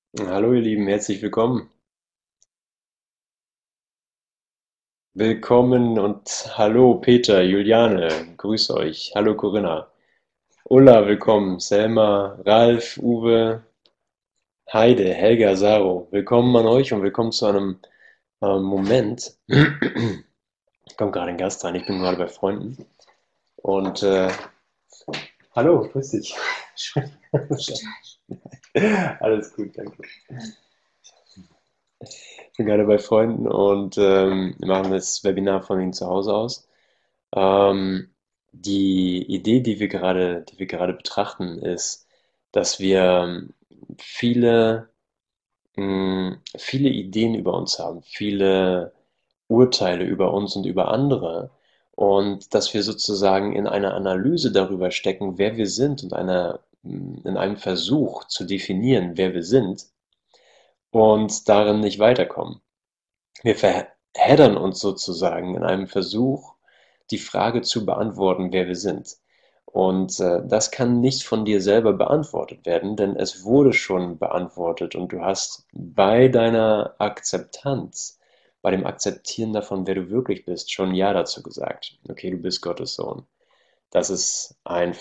Hallo ihr Lieben, herzlich willkommen. Willkommen und hallo Peter, Juliane, grüß euch. Hallo Corinna. Ulla, willkommen. Selma, Ralf, Uwe, Heide, Helga, Saro. Willkommen an euch und willkommen zu einem Moment. Kommt gerade ein Gast rein, ich bin gerade bei Freunden. Und hallo, grüß dich. Alles gut, danke. Ich bin gerade bei Freunden und wir machen das Webinar von ihnen zu Hause aus. Ähm, die Idee, die wir gerade betrachten, ist, dass wir viele Ideen über uns haben, viele Urteile über uns und über andere und dass wir sozusagen in einer Analyse darüber stecken, wer wir sind und in einem Versuch zu definieren, wer wir sind und darin nicht weiterkommen. Wir verheddern uns sozusagen in einem Versuch, die Frage zu beantworten, wer wir sind. Und das kann nicht von dir selber beantwortet werden, denn es wurde schon beantwortet und du hast bei deiner Akzeptanz, bei dem Akzeptieren davon, wer du wirklich bist, schon Ja dazu gesagt. Okay, du bist Gottes Sohn. Das ist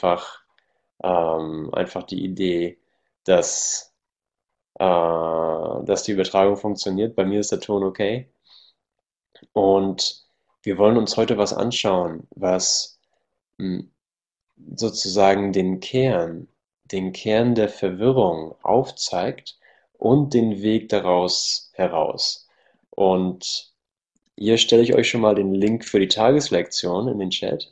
einfach die Idee, dass, dass die Übertragung funktioniert. Bei mir ist der Ton okay. Und wir wollen uns heute was anschauen, was hm, sozusagen den Kern der Verwirrung aufzeigt und den Weg daraus heraus. Und hier stelle ich euch schon mal den Link für die Tageslektion in den Chat.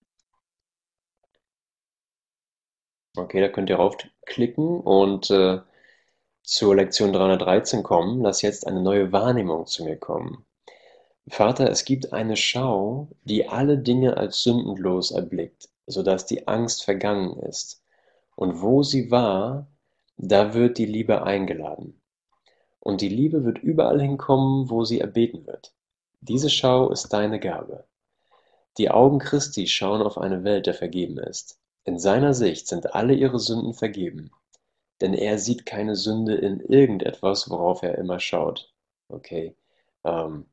Okay, da könnt ihr raufklicken und zur Lektion 313 kommen. Lass jetzt eine neue Wahrnehmung zu mir kommen. Vater, es gibt eine Schau, die alle Dinge als sündenlos erblickt, so dass die Angst vergangen ist. Und wo sie war, da wird die Liebe eingeladen. Und die Liebe wird überall hinkommen, wo sie erbeten wird. Diese Schau ist deine Gabe. Die Augen Christi schauen auf eine Welt, der vergeben ist. In seiner Sicht sind alle ihre Sünden vergeben, denn er sieht keine Sünde in irgendetwas, worauf er immer schaut. Okay, ähm,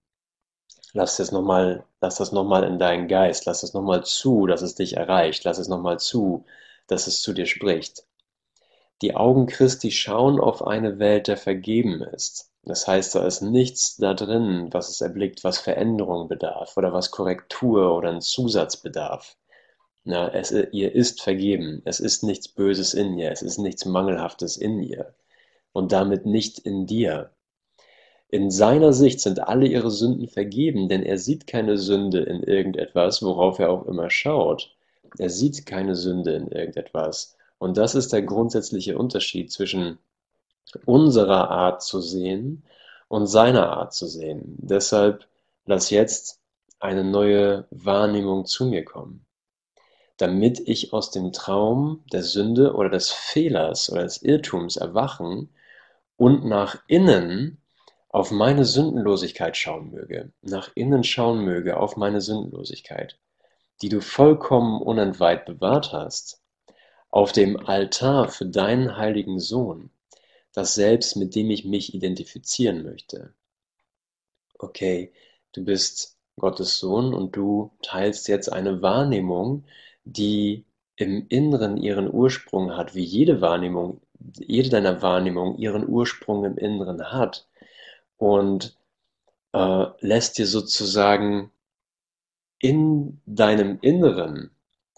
lass das nochmal in deinen Geist, lass es nochmal zu, dass es dich erreicht, lass es nochmal zu, dass es zu dir spricht. Die Augen Christi schauen auf eine Welt, der vergeben ist. Das heißt, da ist nichts da drin, was es erblickt, was Veränderung bedarf oder was Korrektur oder ein Zusatz bedarf. Na, ihr ist vergeben. Es ist nichts Böses in ihr. Es ist nichts Mangelhaftes in ihr. Und damit nicht in dir. In seiner Sicht sind alle ihre Sünden vergeben, denn er sieht keine Sünde in irgendetwas, worauf er auch immer schaut. Er sieht keine Sünde in irgendetwas. Und das ist der grundsätzliche Unterschied zwischen unserer Art zu sehen und seiner Art zu sehen. Deshalb lass jetzt eine neue Wahrnehmung zu mir kommen, damit ich aus dem Traum der Sünde oder des Fehlers oder des Irrtums erwachen und nach innen auf meine Sündenlosigkeit schauen möge, nach innen schauen möge auf meine Sündenlosigkeit, die du vollkommen unentweiht bewahrt hast, auf dem Altar für deinen heiligen Sohn, das Selbst, mit dem ich mich identifizieren möchte. Okay, du bist Gottes Sohn und du teilst jetzt eine Wahrnehmung, die im Inneren ihren Ursprung hat, wie jede deiner Wahrnehmungen ihren Ursprung im Inneren hat und lässt dir sozusagen in deinem Inneren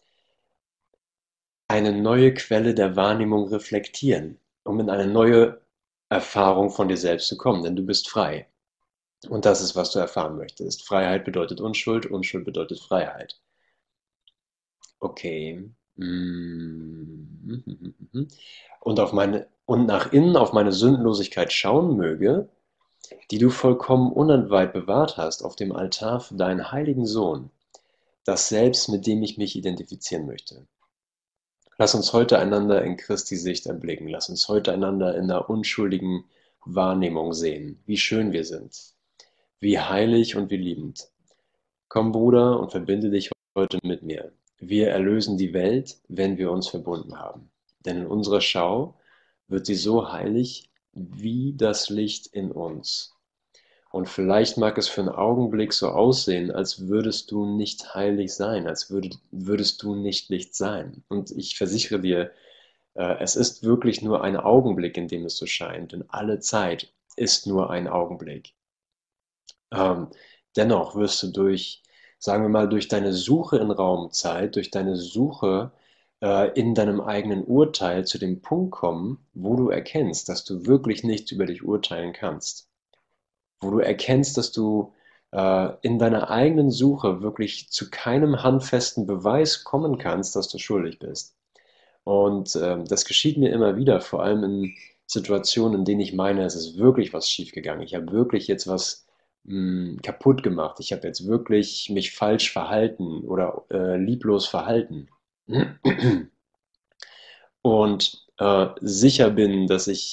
eine neue Quelle der Wahrnehmung reflektieren, um in eine neue Erfahrung von dir selbst zu kommen, denn du bist frei. Und das ist, was du erfahren möchtest. Freiheit bedeutet Unschuld, Unschuld bedeutet Freiheit. Okay. Und nach innen auf meine Sündenlosigkeit schauen möge, die du vollkommen unentweiht bewahrt hast auf dem Altar für deinen heiligen Sohn, das Selbst, mit dem ich mich identifizieren möchte. Lass uns heute einander in Christi Sicht erblicken. Lass uns heute einander in der unschuldigen Wahrnehmung sehen, wie schön wir sind, wie heilig und wie liebend. Komm, Bruder, und verbinde dich heute mit mir. Wir erlösen die Welt, wenn wir uns verbunden haben. Denn in unserer Schau wird sie so heilig, wie das Licht in uns. Und vielleicht mag es für einen Augenblick so aussehen, als würdest du nicht heilig sein, als würdest du nicht Licht sein. Und ich versichere dir, es ist wirklich nur ein Augenblick, in dem es so scheint. Und alle Zeit ist nur ein Augenblick. Ähm, Dennoch wirst du sagen wir mal, durch deine Suche in Raumzeit, durch deine Suche in deinem eigenen Urteil zu dem Punkt kommen, wo du erkennst, dass du wirklich nicht über dich urteilen kannst. Wo du erkennst, dass du in deiner eigenen Suche wirklich zu keinem handfesten Beweis kommen kannst, dass du schuldig bist. Und das geschieht mir immer wieder, vor allem in Situationen, in denen ich meine, es ist wirklich was schiefgegangen. Ich habe wirklich jetzt was kaputt gemacht. Ich habe jetzt wirklich mich falsch verhalten oder lieblos verhalten. Und sicher bin,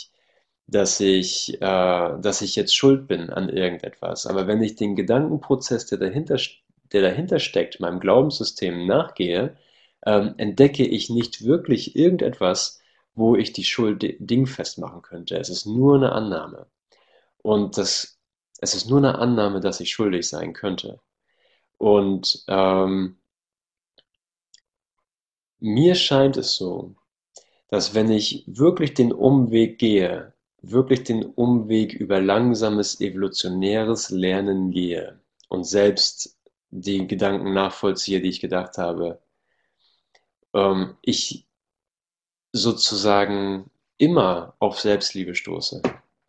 dass ich jetzt schuld bin an irgendetwas. Aber wenn ich den Gedankenprozess, der dahinter steckt, meinem Glaubenssystem nachgehe, entdecke ich nicht wirklich irgendetwas, wo ich die Schuld dingfest machen könnte. Es ist nur eine Annahme. Und es ist nur eine Annahme, dass ich schuldig sein könnte. Und mir scheint es so, dass wenn ich wirklich den Umweg gehe, wirklich den Umweg über langsames evolutionäres Lernen gehe und selbst die Gedanken nachvollziehe, die ich gedacht habe, ich sozusagen immer auf Selbstliebe stoße,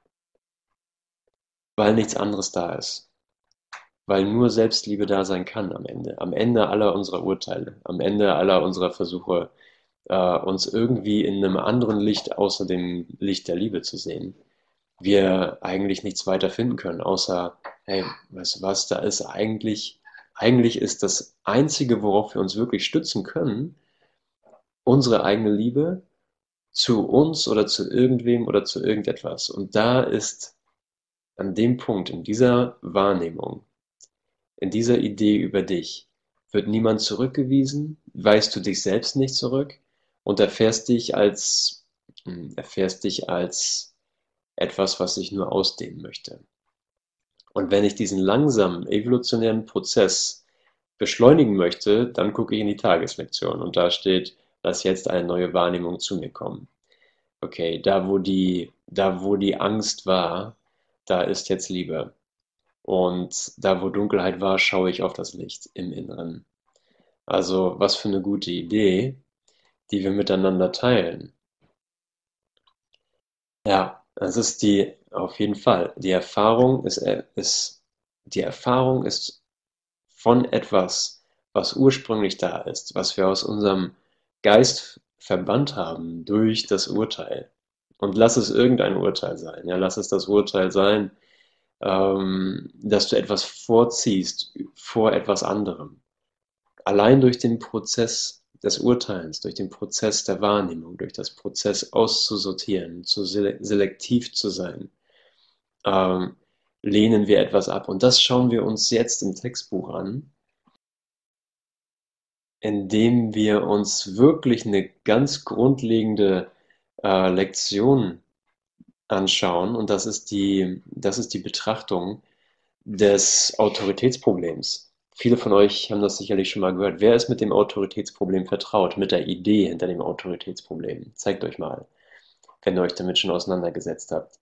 weil nichts anderes da ist. Weil nur Selbstliebe da sein kann am Ende aller unserer Urteile, am Ende aller unserer Versuche, uns irgendwie in einem anderen Licht außer dem Licht der Liebe zu sehen, wir eigentlich nichts weiter finden können, außer, hey, weißt du was, eigentlich ist das Einzige, worauf wir uns wirklich stützen können, unsere eigene Liebe zu uns oder zu irgendwem oder zu irgendetwas. Und da ist an dem Punkt, in dieser Wahrnehmung, in dieser Idee über dich, wird niemand zurückgewiesen, weist du dich selbst nicht zurück und erfährst dich als etwas, was sich nur ausdehnen möchte. Und wenn ich diesen langsamen evolutionären Prozess beschleunigen möchte, dann gucke ich in die Tageslektion und da steht, lass jetzt eine neue Wahrnehmung zu mir kommen. Okay, da wo die Angst war, da ist jetzt Liebe. Und da wo Dunkelheit war, schaue ich auf das Licht im Inneren. Also was für eine gute Idee, die wir miteinander teilen. Ja, das ist auf jeden Fall. Die Erfahrung ist von etwas, was ursprünglich da ist, was wir aus unserem Geist verbannt haben durch das Urteil. Und lass es irgendein Urteil sein. Ja, lass es das Urteil sein, dass du etwas vorziehst vor etwas anderem. Allein durch den Prozess des Urteilens, durch den Prozess der Wahrnehmung, durch das Prozess auszusortieren, zu selektiv zu sein, lehnen wir etwas ab. Und das schauen wir uns jetzt im Textbuch an, indem wir uns wirklich eine ganz grundlegende Lektion anschauen. Und das ist die Betrachtung des Autoritätsproblems. Viele von euch haben das sicherlich schon mal gehört. Wer ist mit dem Autoritätsproblem vertraut, mit der Idee hinter dem Autoritätsproblem? Zeigt euch mal, wenn ihr euch damit schon auseinandergesetzt habt.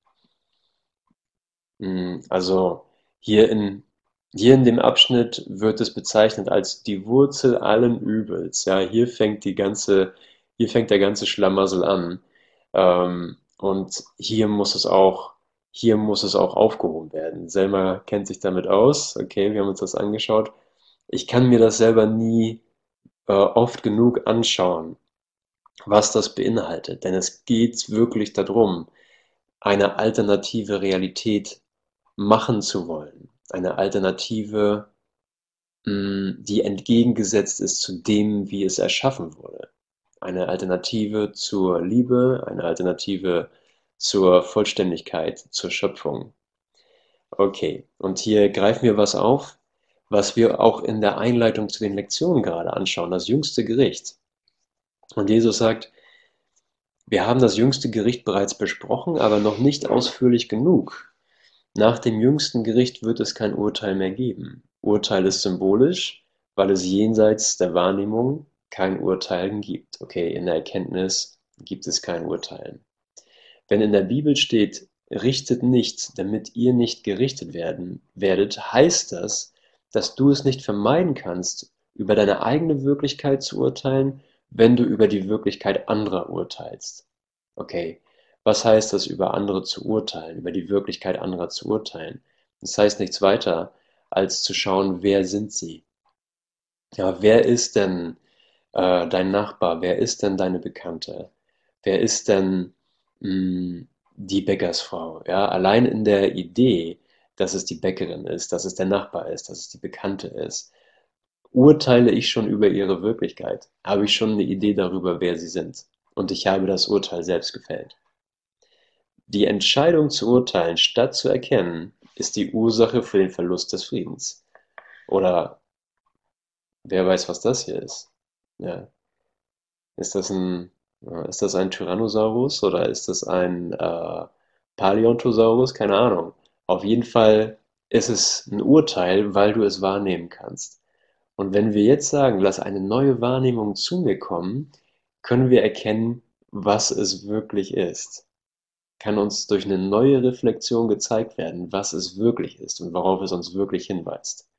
Also hier in dem Abschnitt wird es bezeichnet als die Wurzel allen Übels. Ja, hier fängt der ganze Schlamassel an. Und hier muss es auch aufgehoben werden. Selma kennt sich damit aus. Okay, wir haben uns das angeschaut. Ich kann mir das selber nie oft genug anschauen, was das beinhaltet. Denn es geht wirklich darum, eine alternative Realität machen zu wollen. Eine Alternative, die entgegengesetzt ist zu dem, wie es erschaffen wurde. Eine Alternative zur Liebe, eine Alternative zur Vollständigkeit, zur Schöpfung. Okay, und hier greifen wir was auf, was wir auch in der Einleitung zu den Lektionen gerade anschauen, das jüngste Gericht. Und Jesus sagt, Wir haben das jüngste Gericht bereits besprochen, aber noch nicht ausführlich genug. Nach dem jüngsten Gericht wird es kein Urteil mehr geben. Urteil ist symbolisch, weil es jenseits der Wahrnehmung kein Urteilen gibt. Okay, in der Erkenntnis gibt es kein Urteilen. Wenn in der Bibel steht, richtet nicht, damit ihr nicht gerichtet werdet, heißt das, dass du es nicht vermeiden kannst, über deine eigene Wirklichkeit zu urteilen, wenn du über die Wirklichkeit anderer urteilst. Okay, was heißt das, über andere zu urteilen, über die Wirklichkeit anderer zu urteilen? Das heißt nichts weiter, als zu schauen, wer sind sie? Ja, wer ist denn dein Nachbar? Wer ist denn deine Bekannte? Wer ist denn die Bäckersfrau? Ja, allein in der Idee, dass es die Bäckerin ist, dass es der Nachbar ist, dass es die Bekannte ist, urteile ich schon über ihre Wirklichkeit, habe ich schon eine Idee darüber, wer sie sind. Und ich habe das Urteil selbst gefällt. Die Entscheidung zu urteilen, statt zu erkennen, ist die Ursache für den Verlust des Friedens. Oder wer weiß, was das hier ist? Ja. Ist das ein Tyrannosaurus oder ist das ein Paläonthosaurus? Keine Ahnung. Auf jeden Fall ist es ein Urteil, weil du es wahrnehmen kannst. Und wenn wir jetzt sagen, lass eine neue Wahrnehmung zu mir kommen, können wir erkennen, was es wirklich ist. Kann uns durch eine neue Reflexion gezeigt werden, was es wirklich ist und worauf es uns wirklich hinweist.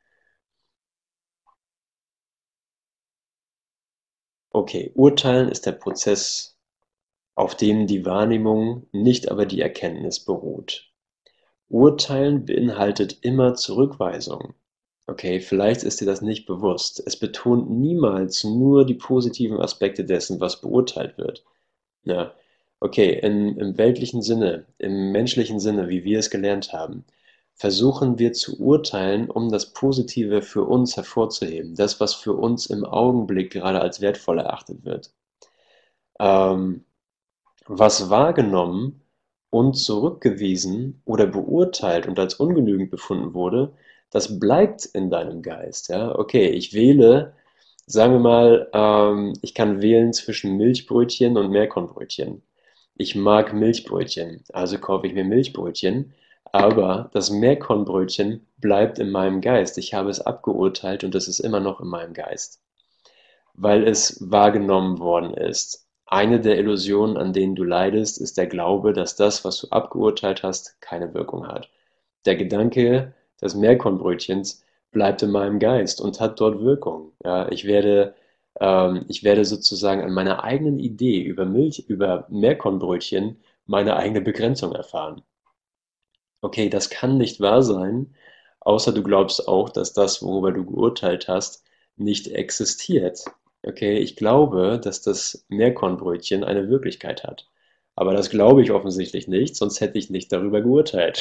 Okay, Urteilen ist der Prozess, auf dem die Wahrnehmung, nicht aber die Erkenntnis beruht. Urteilen beinhaltet immer Zurückweisung. Okay, vielleicht ist dir das nicht bewusst. Es betont niemals nur die positiven Aspekte dessen, was beurteilt wird. Ja, okay, im weltlichen Sinne, im menschlichen Sinne, wie wir es gelernt haben, versuchen wir zu urteilen, um das Positive für uns hervorzuheben, das, was für uns im Augenblick gerade als wertvoll erachtet wird. Ähm, Was wahrgenommen und zurückgewiesen oder beurteilt und als ungenügend befunden wurde, das bleibt in deinem Geist. Ja? Okay, ich wähle, sagen wir mal, ich kann wählen zwischen Milchbrötchen und Meerkornbrötchen. Ich mag Milchbrötchen, also kaufe ich mir Milchbrötchen, aber das Meerkornbrötchen bleibt in meinem Geist. Ich habe es abgeurteilt und es ist immer noch in meinem Geist, weil es wahrgenommen worden ist. Eine der Illusionen, an denen du leidest, ist der Glaube, dass das, was du abgeurteilt hast, keine Wirkung hat. Der Gedanke des Meerkornbrötchens bleibt in meinem Geist und hat dort Wirkung. Ja, ich werde sozusagen an meiner eigenen Idee über Meerkornbrötchen meine eigene Begrenzung erfahren. Okay, das kann nicht wahr sein, außer du glaubst auch, dass das, worüber du geurteilt hast, nicht existiert. Okay, ich glaube, dass das Meerkornbrötchen eine Wirklichkeit hat. Aber das glaube ich offensichtlich nicht, sonst hätte ich nicht darüber geurteilt.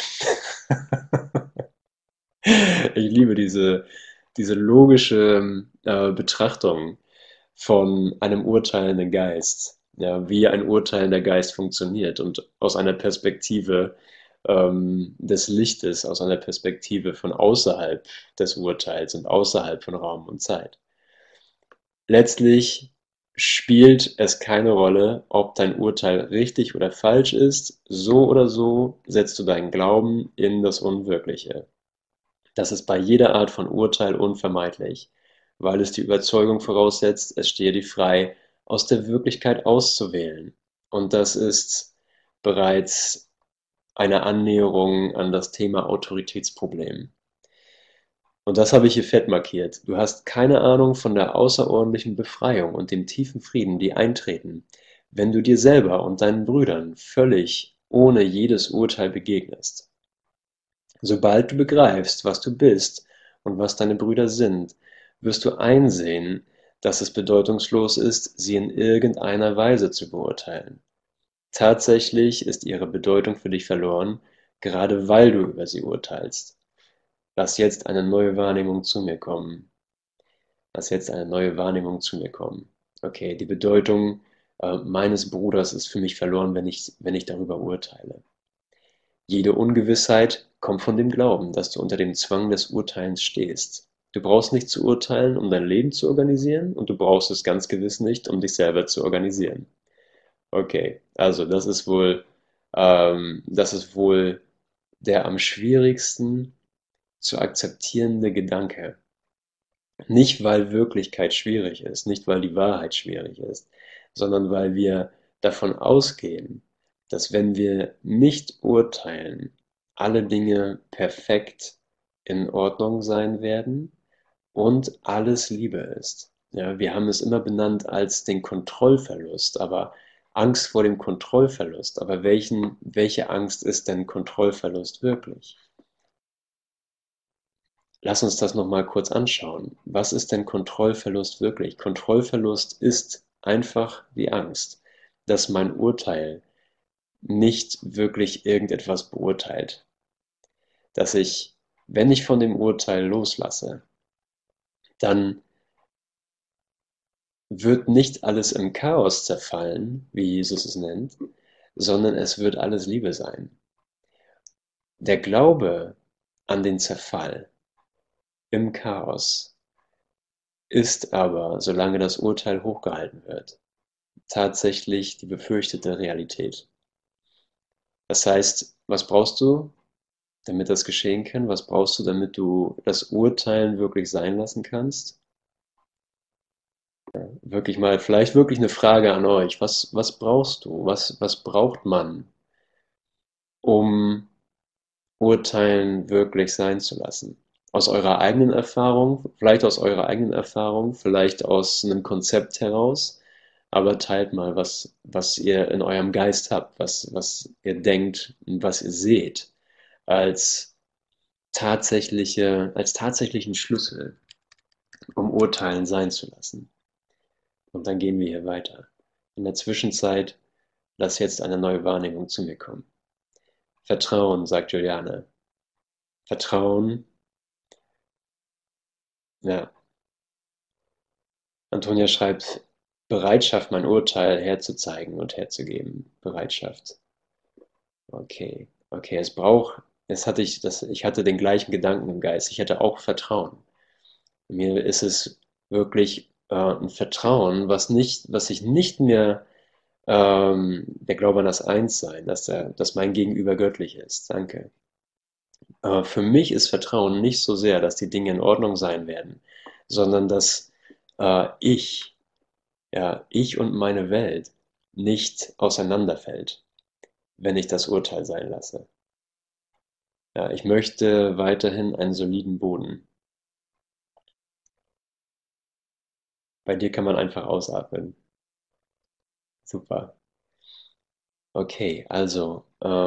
Ich liebe diese logische Betrachtung von einem urteilenden Geist, ja, wie ein urteilender Geist funktioniert und aus einer Perspektive des Lichtes, aus einer Perspektive von außerhalb des Urteils und außerhalb von Raum und Zeit. Letztlich spielt es keine Rolle, ob dein Urteil richtig oder falsch ist. So oder so setzt du deinen Glauben in das Unwirkliche. Das ist bei jeder Art von Urteil unvermeidlich, weil es die Überzeugung voraussetzt, es stehe dir frei, aus der Wirklichkeit auszuwählen. Und das ist bereits eine Annäherung an das Thema Autoritätsproblem. Und das habe ich hier fett markiert. Du hast keine Ahnung von der außerordentlichen Befreiung und dem tiefen Frieden, die eintreten, wenn du dir selber und deinen Brüdern völlig ohne jedes Urteil begegnest. Sobald du begreifst, was du bist und was deine Brüder sind, wirst du einsehen, dass es bedeutungslos ist, sie in irgendeiner Weise zu beurteilen. Tatsächlich ist ihre Bedeutung für dich verloren, gerade weil du über sie urteilst. Lass jetzt eine neue Wahrnehmung zu mir kommen. Lass jetzt eine neue Wahrnehmung zu mir kommen. Okay, die Bedeutung meines Bruders ist für mich verloren, wenn ich darüber urteile. Jede Ungewissheit kommt von dem Glauben, dass du unter dem Zwang des Urteilens stehst. Du brauchst nicht zu urteilen, um dein Leben zu organisieren, und du brauchst es ganz gewiss nicht, um dich selber zu organisieren. Okay, also das ist wohl der am schwierigsten zu akzeptierende Gedanke. Nicht, weil Wirklichkeit schwierig ist, nicht, weil die Wahrheit schwierig ist, sondern weil wir davon ausgehen, dass wenn wir nicht urteilen, alle Dinge perfekt in Ordnung sein werden und alles Liebe ist. Ja, wir haben es immer benannt als den Kontrollverlust, aber Angst vor dem Kontrollverlust. Aber welche Angst ist denn Kontrollverlust wirklich? Lass uns das noch mal kurz anschauen. Was ist denn Kontrollverlust wirklich? Kontrollverlust ist einfach die Angst, dass mein Urteil nicht wirklich irgendetwas beurteilt. Dass ich, wenn ich von dem Urteil loslasse, dann wird nicht alles im Chaos zerfallen, wie Jesus es nennt, sondern es wird alles Liebe sein. Der Glaube an den Zerfall im Chaos ist aber, solange das Urteil hochgehalten wird, tatsächlich die befürchtete Realität. Das heißt, was brauchst du, damit das geschehen kann? Was brauchst du, damit du das Urteilen wirklich sein lassen kannst? Wirklich mal, vielleicht wirklich eine Frage an euch. Was brauchst du? Was braucht man, um Urteilen wirklich sein zu lassen? Aus eurer eigenen Erfahrung, vielleicht aus eurer eigenen Erfahrung, vielleicht aus einem Konzept heraus, aber teilt mal, was ihr in eurem Geist habt, was ihr denkt und was ihr seht als als tatsächlichen Schlüssel, um Urteilen sein zu lassen. Und dann gehen wir hier weiter. In der Zwischenzeit lass jetzt eine neue Wahrnehmung zu mir kommen. Vertrauen, sagt Juliane. Vertrauen, ja. Antonia schreibt, Bereitschaft, mein Urteil herzuzeigen und herzugeben. Bereitschaft. Okay, okay, ich hatte den gleichen Gedanken im Geist. Ich hatte auch Vertrauen. Mir ist es wirklich ein Vertrauen, was ich nicht mehr der Glaube an das Einssein, dass mein Gegenüber göttlich ist. Danke. Für mich ist Vertrauen nicht so sehr, dass die Dinge in Ordnung sein werden, sondern dass ich, ja, ich und meine Welt nicht auseinanderfällt, wenn ich das Urteil sein lasse. Ja, ich möchte weiterhin einen soliden Boden. Bei dir kann man einfach ausatmen. Super. Okay, also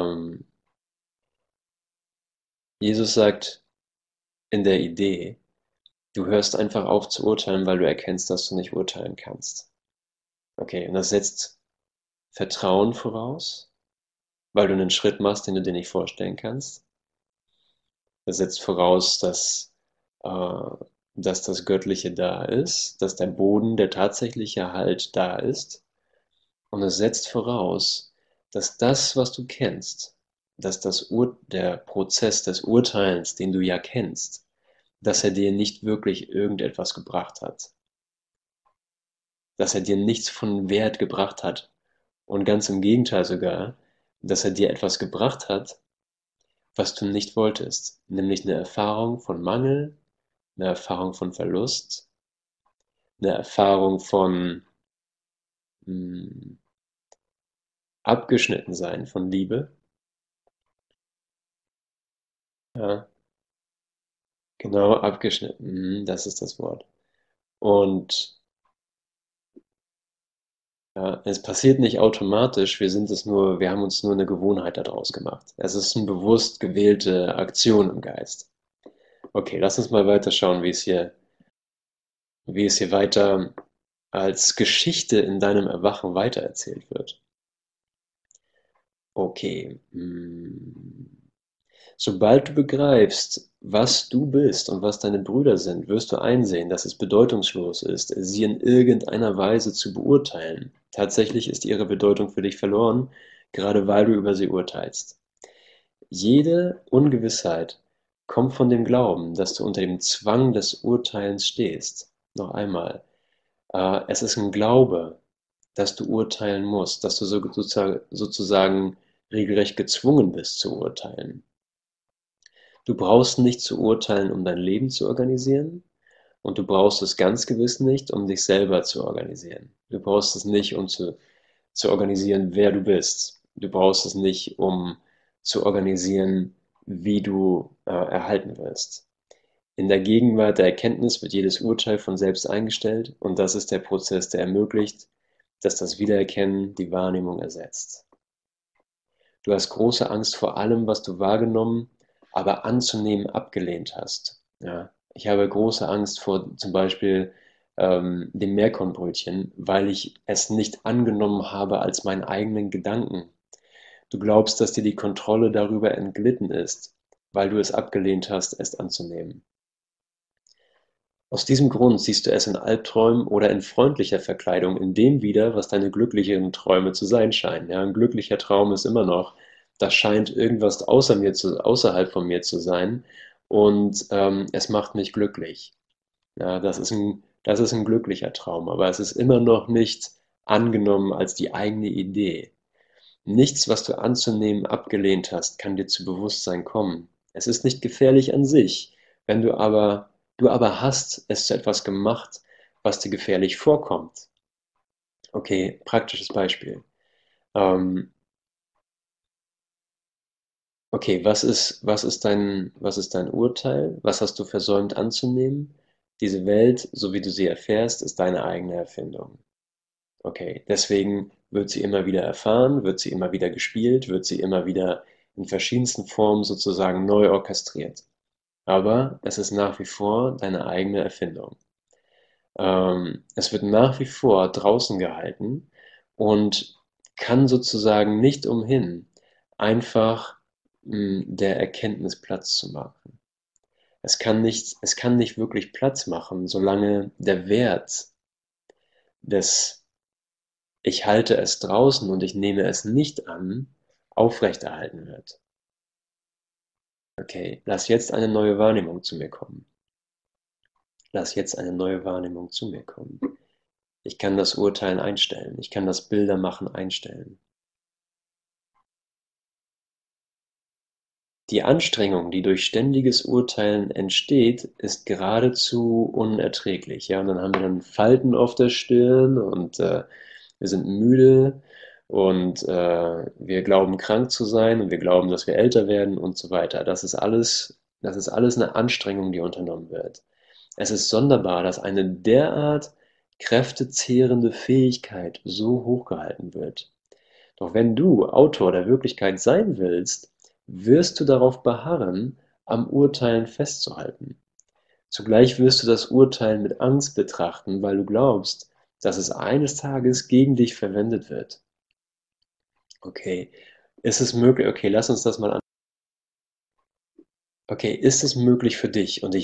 Jesus sagt in der Idee, du hörst einfach auf zu urteilen, weil du erkennst, dass du nicht urteilen kannst. Okay, und das setzt Vertrauen voraus, weil du einen Schritt machst, den du dir nicht vorstellen kannst. Das setzt voraus, äh, dass das Göttliche da ist, dass der Boden, der tatsächliche Halt da ist. Und es setzt voraus, dass das, was du kennst, dass der Prozess des Urteilens, den du ja kennst, dass er dir nicht wirklich irgendetwas gebracht hat. Dass er dir nichts von Wert gebracht hat. Und ganz im Gegenteil sogar, dass er dir etwas gebracht hat, was du nicht wolltest, nämlich eine Erfahrung von Mangel, eine Erfahrung von Verlust, eine Erfahrung von mh, abgeschnitten sein von Liebe. Ja, genau, abgeschnitten, das ist das Wort. Und ja, es passiert nicht automatisch, wir haben uns nur eine Gewohnheit daraus gemacht. Es ist eine bewusst gewählte Aktion im Geist. Okay, lass uns mal weiter schauen, wie es hier weiter als Geschichte in deinem Erwachen weitererzählt wird. Okay. Sobald du begreifst, was du bist und was deine Brüder sind, wirst du einsehen, dass es bedeutungslos ist, sie in irgendeiner Weise zu beurteilen. Tatsächlich ist ihre Bedeutung für dich verloren, gerade weil du über sie urteilst. Jede Ungewissheit kommt von dem Glauben, dass du unter dem Zwang des Urteilens stehst. Noch einmal, es ist ein Glaube, dass du urteilen musst, dass du sozusagen regelrecht gezwungen bist zu urteilen. Du brauchst nicht zu urteilen, um dein Leben zu organisieren, und du brauchst es ganz gewiss nicht, um dich selber zu organisieren. Du brauchst es nicht, um zu organisieren, wer du bist. Du brauchst es nicht, um zu organisieren, wie du erhalten wirst. In der Gegenwart der Erkenntnis wird jedes Urteil von selbst eingestellt, und das ist der Prozess, der ermöglicht, dass das Wiedererkennen die Wahrnehmung ersetzt. Du hast große Angst vor allem, was du wahrgenommen, aber anzunehmen abgelehnt hast. Ja, ich habe große Angst vor zum Beispiel dem Meerkornbrötchen, weil ich es nicht angenommen habe als meinen eigenen Gedanken. Du glaubst, dass dir die Kontrolle darüber entglitten ist, weil du es abgelehnt hast, es anzunehmen. Aus diesem Grund siehst du es in Albträumen oder in freundlicher Verkleidung in dem wieder, was deine glücklichen Träume zu sein scheinen. Ja, ein glücklicher Traum ist immer noch, das scheint irgendwas außerhalb von mir zu sein, und es macht mich glücklich. Ja, das ist ein glücklicher Traum, aber es ist immer noch nicht angenommen als die eigene Idee. Nichts, was du anzunehmen abgelehnt hast, kann dir zu Bewusstsein kommen. Es ist nicht gefährlich an sich, wenn du aber hast es zu etwas gemacht, was dir gefährlich vorkommt. Okay, praktisches Beispiel. Ähm, okay, was ist dein Urteil? Was hast du versäumt anzunehmen? Diese Welt, so wie du sie erfährst, ist deine eigene Erfindung. Okay, deswegen wird sie immer wieder erfahren, wird sie immer wieder gespielt, wird sie immer wieder in verschiedensten Formen sozusagen neu orchestriert. Aber es ist nach wie vor deine eigene Erfindung. Es wird nach wie vor draußen gehalten und kann sozusagen nicht umhin, einfach der Erkenntnis Platz zu machen. Es kann nicht wirklich Platz machen, solange der Wert des Ich halte es draußen und ich nehme es nicht an, aufrechterhalten wird. Okay, lass jetzt eine neue Wahrnehmung zu mir kommen. Lass jetzt eine neue Wahrnehmung zu mir kommen. Ich kann das Urteilen einstellen. Ich kann das Bildermachen einstellen. Die Anstrengung, die durch ständiges Urteilen entsteht, ist geradezu unerträglich. Ja, und dann haben wir dann Falten auf der Stirn, und wir sind müde, und wir glauben krank zu sein, und wir glauben, dass wir älter werden und so weiter. Das ist alles eine Anstrengung, die unternommen wird. Es ist sonderbar, dass eine derart kräftezehrende Fähigkeit so hochgehalten wird. Doch wenn du Autor der Wirklichkeit sein willst, wirst du darauf beharren, am Urteilen festzuhalten. Zugleich wirst du das Urteilen mit Angst betrachten, weil du glaubst, dass es eines Tages gegen dich verwendet wird. Okay, ist es möglich? Okay, lass uns das mal an. Okay, ist es möglich für dich? Und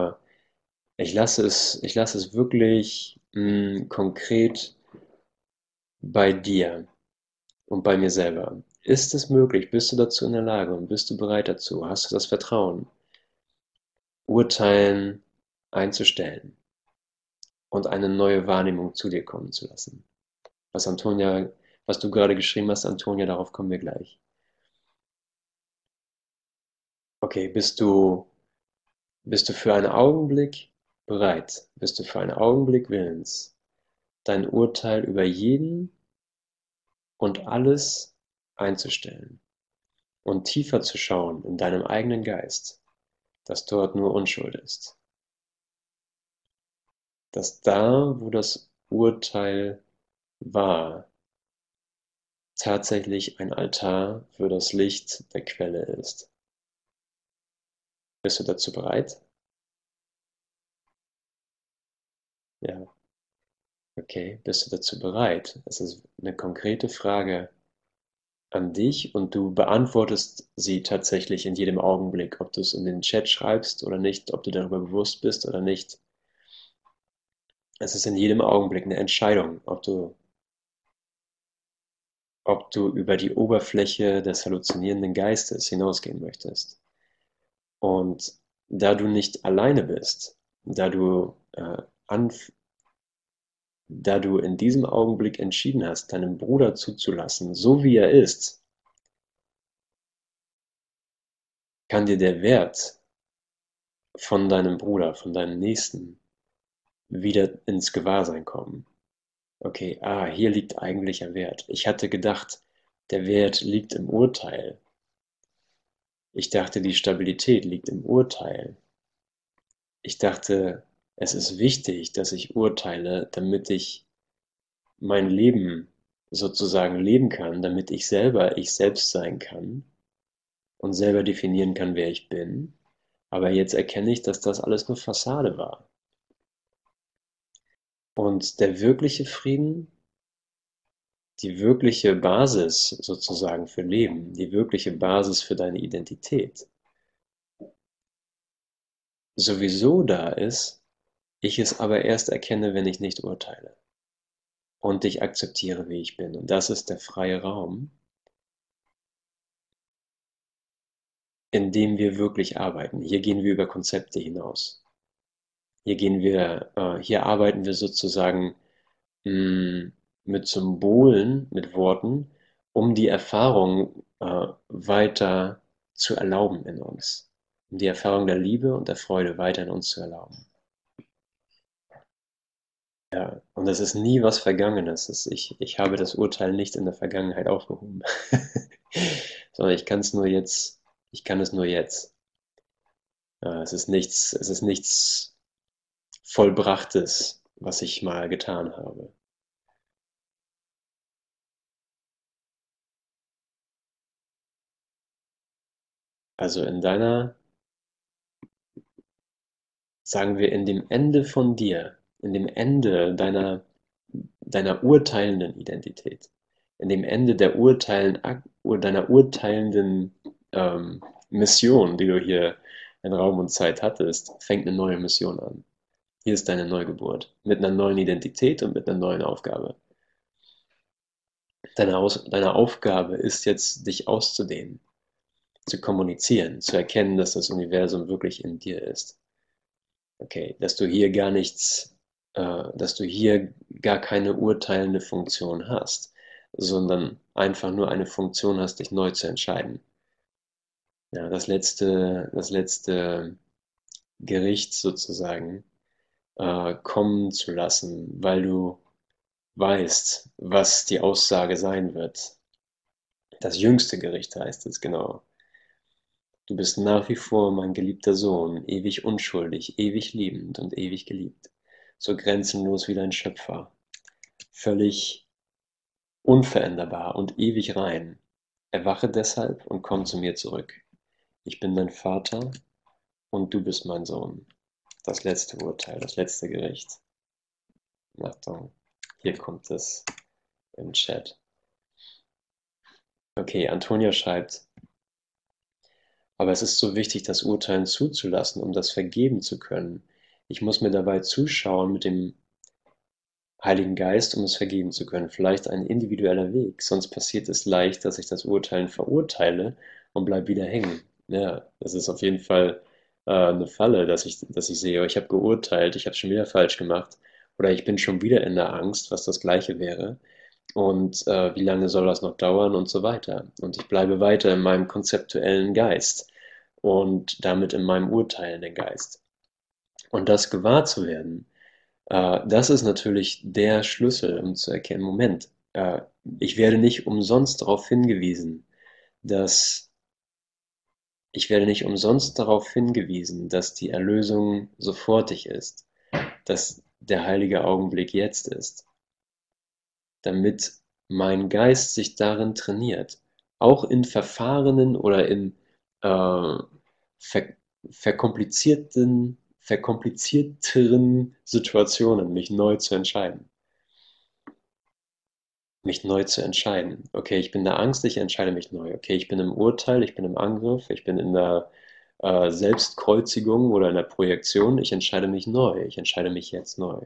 ich lasse es wirklich konkret bei dir und bei mir selber. Ist es möglich? Bist du dazu in der Lage und bist du bereit dazu? Hast du das Vertrauen, Urteilen einzustellen und eine neue Wahrnehmung zu dir kommen zu lassen? Was du gerade geschrieben hast, Antonia, darauf kommen wir gleich. Okay, bist du für einen Augenblick bereit? Bist du für einen Augenblick willens, dein Urteil über jeden und alles einzustellen und tiefer zu schauen in deinem eigenen Geist, dass dort nur Unschuld ist? Dass da, wo das Urteil war, tatsächlich ein Altar für das Licht der Quelle ist. Bist du dazu bereit? Ja, okay. Bist du dazu bereit? Es ist eine konkrete Frage an dich, und du beantwortest sie tatsächlich in jedem Augenblick, ob du es in den Chat schreibst oder nicht, ob du darüber bewusst bist oder nicht. Es ist in jedem Augenblick eine Entscheidung, ob du über die Oberfläche des halluzinierenden Geistes hinausgehen möchtest. Und da du nicht alleine bist, da du da du in diesem Augenblick entschieden hast, deinen Bruder zuzulassen, so wie er ist, kann dir der Wert von deinem Bruder, von deinem Nächsten wieder ins Gewahrsein kommen. Okay, hier liegt eigentlicher Wert. Ich hatte gedacht, der Wert liegt im Urteil. Ich dachte, die Stabilität liegt im Urteil. Ich dachte, es ist wichtig, dass ich urteile, damit ich mein Leben sozusagen leben kann, damit ich selber ich selbst sein kann und selber definieren kann, wer ich bin. Aber jetzt erkenne ich, dass das alles nur Fassade war. Und der wirkliche Frieden, die wirkliche Basis sozusagen für Leben, die wirkliche Basis für deine Identität, sowieso da ist, ich es aber erst erkenne, wenn ich nicht urteile und ich akzeptiere, wie ich bin. Und das ist der freie Raum, in dem wir wirklich arbeiten. Hier gehen wir über Konzepte hinaus. Hier arbeiten wir sozusagen mit Symbolen, mit Worten, um die Erfahrung weiter zu erlauben in uns, um die Erfahrung der Liebe und der Freude weiter in uns zu erlauben. Ja, und das ist nie was Vergangenes. Ich habe das Urteil nicht in der Vergangenheit aufgehoben, sondern ich kann es nur jetzt. Es ist nichts Vollbrachtes, was ich mal getan habe. Also sagen wir, in dem Ende von dir, in dem Ende deiner urteilenden Identität, in dem Ende deiner urteilenden Mission, die du hier in Raum und Zeit hattest, fängt eine neue Mission an. Hier ist deine Neugeburt mit einer neuen Identität und mit einer neuen Aufgabe. Deine Aufgabe ist jetzt, dich auszudehnen, zu kommunizieren, zu erkennen, dass das Universum wirklich in dir ist. Okay, dass du hier gar keine urteilende Funktion hast, sondern einfach nur eine Funktion hast, dich neu zu entscheiden. Ja, das letzte Gericht sozusagen kommen zu lassen, weil du weißt, was die Aussage sein wird. Das jüngste Gericht heißt es, genau. Du bist nach wie vor mein geliebter Sohn, ewig unschuldig, ewig liebend und ewig geliebt, so grenzenlos wie dein Schöpfer, völlig unveränderbar und ewig rein. Erwache deshalb und komm zu mir zurück. Ich bin dein Vater und du bist mein Sohn. Das letzte Urteil, das letzte Gericht. Achtung, hier kommt es im Chat. Okay, Antonia schreibt, aber es ist so wichtig, das Urteilen zuzulassen, um das vergeben zu können. Ich muss mir dabei zuschauen mit dem Heiligen Geist, um es vergeben zu können. Vielleicht ein individueller Weg, sonst passiert es leicht, dass ich das Urteilen verurteile und bleib wieder hängen. Ja, das ist auf jeden Fall eine Falle, dass ich sehe, oh, ich habe geurteilt, ich habe schon wieder falsch gemacht oder ich bin schon wieder in der Angst, was das Gleiche wäre. Und wie lange soll das noch dauern und so weiter. Und ich bleibe weiter in meinem konzeptuellen Geist und damit in meinem urteilenden Geist. Und das gewahr zu werden, das ist natürlich der Schlüssel, um zu erkennen, Moment, ich werde nicht umsonst darauf hingewiesen, dass dass die Erlösung sofortig ist, dass der heilige Augenblick jetzt ist, damit mein Geist sich darin trainiert, auch in verfahrenen oder in ver verkomplizierteren Situationen mich neu zu entscheiden. Mich neu zu entscheiden. Okay, ich bin in der Angst, ich entscheide mich neu. Okay, ich bin im Urteil, ich bin im Angriff, ich bin in der Selbstkreuzigung oder in der Projektion. Ich entscheide mich neu. Ich entscheide mich jetzt neu.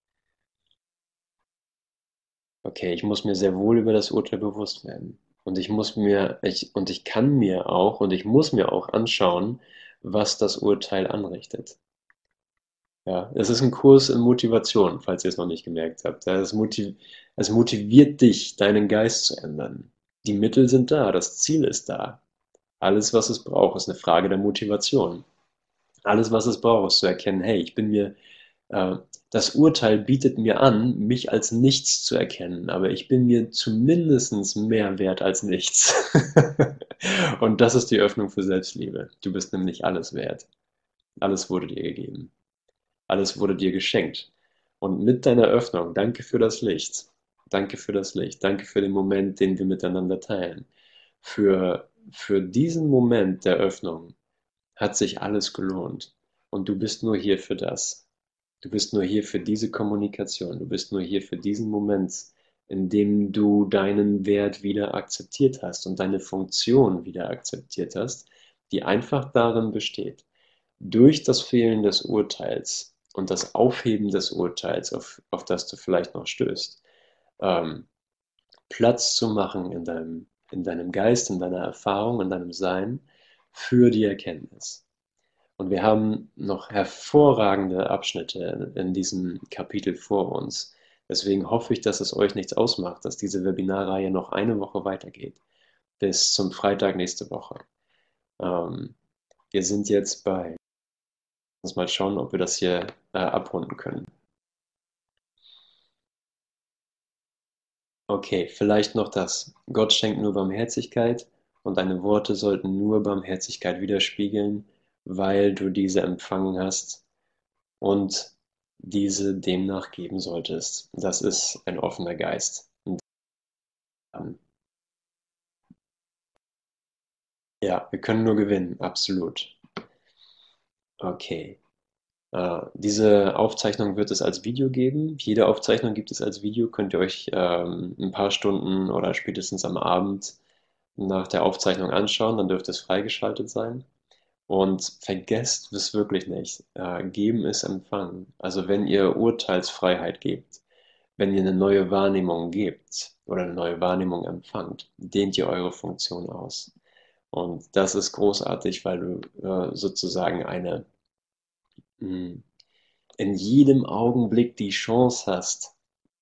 Okay, ich muss mir sehr wohl über das Urteil bewusst werden. Und ich kann mir auch und ich muss mir auch anschauen, was das Urteil anrichtet. Ja, es ist ein Kurs in Motivation, falls ihr es noch nicht gemerkt habt. Ja, es motiviert dich, deinen Geist zu ändern. Die Mittel sind da, das Ziel ist da. Alles, was es braucht, ist eine Frage der Motivation. Alles, was es braucht, ist zu erkennen, hey, äh, das Urteil bietet mir an, mich als nichts zu erkennen, aber ich bin mir zumindest mehr wert als nichts. Und das ist die Öffnung für Selbstliebe. Du bist nämlich alles wert. Alles wurde dir gegeben. Alles wurde dir geschenkt. Und mit deiner Öffnung, danke für das Licht. Danke für das Licht. Danke für den Moment, den wir miteinander teilen. Für diesen Moment der Öffnung hat sich alles gelohnt. Und du bist nur hier für das. Du bist nur hier für diese Kommunikation. Du bist nur hier für diesen Moment, in dem du deinen Wert wieder akzeptiert hast und deine Funktion wieder akzeptiert hast, die einfach darin besteht, durch das Fehlen des Urteils und das Aufheben des Urteils, auf das du vielleicht noch stößt, ähm, Platz zu machen in deinem Geist, in deiner Erfahrung, in deinem Sein für die Erkenntnis. Und wir haben noch hervorragende Abschnitte in diesem Kapitel vor uns. Deswegen hoffe ich, dass es euch nichts ausmacht, dass diese Webinarreihe noch eine Woche weitergeht, bis zum Freitag nächste Woche. Ähm, wir sind jetzt bei, uns mal schauen, ob wir das hier abrunden können. Okay, vielleicht noch das. Gott schenkt nur Barmherzigkeit und deine Worte sollten nur Barmherzigkeit widerspiegeln, weil du diese empfangen hast und diese demnach geben solltest. Das ist ein offener Geist. Ja, wir können nur gewinnen, absolut. Okay. Diese Aufzeichnung wird es als Video geben. Jede Aufzeichnung gibt es als Video. Könnt ihr euch ein paar Stunden oder spätestens am Abend nach der Aufzeichnung anschauen. Dann dürfte es freigeschaltet sein. Und vergesst es wirklich nicht. Geben ist empfangen. Also wenn ihr Urteilsfreiheit gebt, wenn ihr eine neue Wahrnehmung gebt oder eine neue Wahrnehmung empfangt, dehnt ihr eure Funktion aus. Und das ist großartig, weil du sozusagen mh, in jedem Augenblick die Chance hast,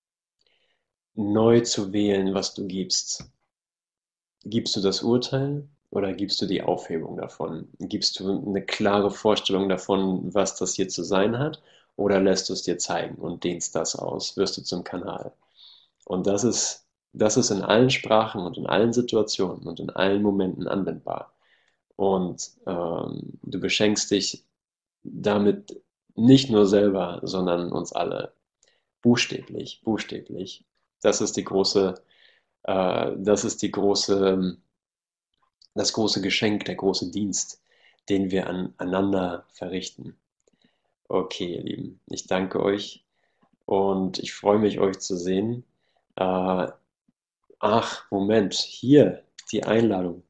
neu zu wählen, was du gibst. Gibst du das Urteil oder gibst du die Aufhebung davon? Gibst du eine klare Vorstellung davon, was das hier zu sein hat, oder lässt du es dir zeigen und dehnst das aus? Wirst du zum Kanal? Und das ist in allen Sprachen und in allen Situationen und in allen Momenten anwendbar. Und du beschenkst dich damit nicht nur selber, sondern uns alle. Buchstäblich, buchstäblich. Das ist die große, das ist die große, das große Geschenk, der große Dienst, den wir aneinander verrichten. Okay, ihr Lieben, ich danke euch und ich freue mich, euch zu sehen. Äh, Moment, hier die Einladung.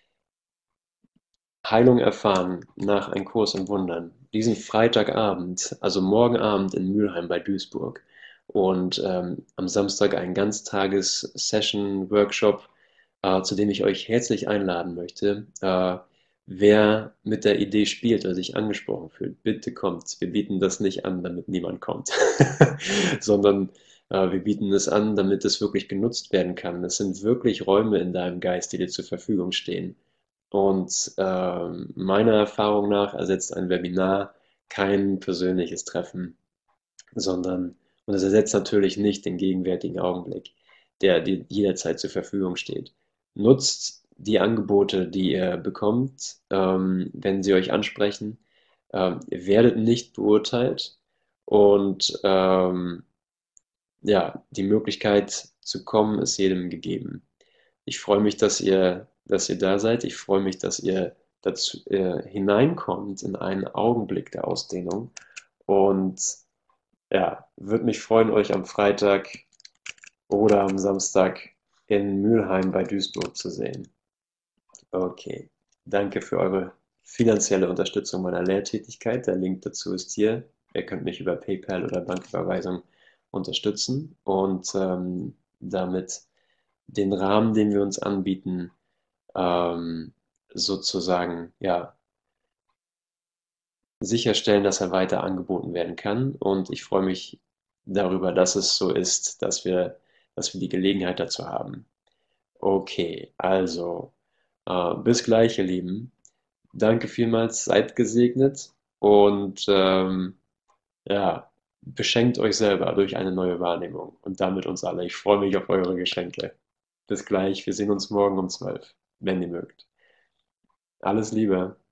Heilung erfahren nach Ein Kurs in Wundern. Diesen Freitagabend, also morgen Abend in Mülheim bei Duisburg. Und am Samstag ein Ganztages-Session-Workshop, zu dem ich euch herzlich einladen möchte. Wer mit der Idee spielt oder sich angesprochen fühlt, bitte kommt. Wir bieten das nicht an, damit niemand kommt, sondern wir bieten es an, damit es wirklich genutzt werden kann. Es sind wirklich Räume in deinem Geist, die dir zur Verfügung stehen. Und meiner Erfahrung nach ersetzt ein Webinar kein persönliches Treffen, sondern, und es ersetzt natürlich nicht den gegenwärtigen Augenblick, der dir jederzeit zur Verfügung steht. Nutzt die Angebote, die ihr bekommt, wenn sie euch ansprechen. Ihr werdet nicht beurteilt und ja, die Möglichkeit zu kommen ist jedem gegeben. Ich freue mich, dass ihr da seid. Ich freue mich, dass ihr dazu hineinkommt in einen Augenblick der Ausdehnung. Und ja, würde mich freuen, euch am Freitag oder am Samstag in Mülheim bei Duisburg zu sehen. Okay, danke für eure finanzielle Unterstützung meiner Lehrtätigkeit. Der Link dazu ist hier. Ihr könnt mich über PayPal oder Banküberweisung unterstützen und damit den Rahmen, den wir uns anbieten, sozusagen, ja, sicherstellen, dass er weiter angeboten werden kann. Und ich freue mich darüber, dass es so ist, dass wir die Gelegenheit dazu haben. Okay, also bis gleich, ihr Lieben. Danke vielmals, seid gesegnet und ja, beschenkt euch selber durch eine neue Wahrnehmung und damit uns alle. Ich freue mich auf eure Geschenke. Bis gleich, wir sehen uns morgen um 12, wenn ihr mögt. Alles Liebe.